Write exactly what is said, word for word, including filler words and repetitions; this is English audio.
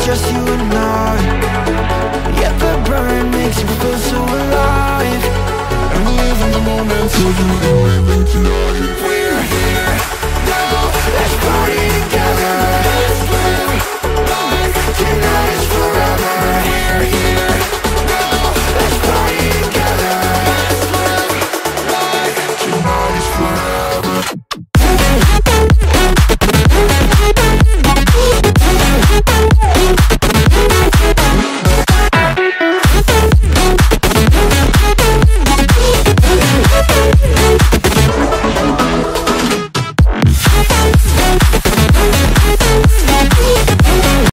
just you and I. Yeah, the burn makes you feel so alive. And we live in the moment, so you can live it tonight. We're here now, let's party.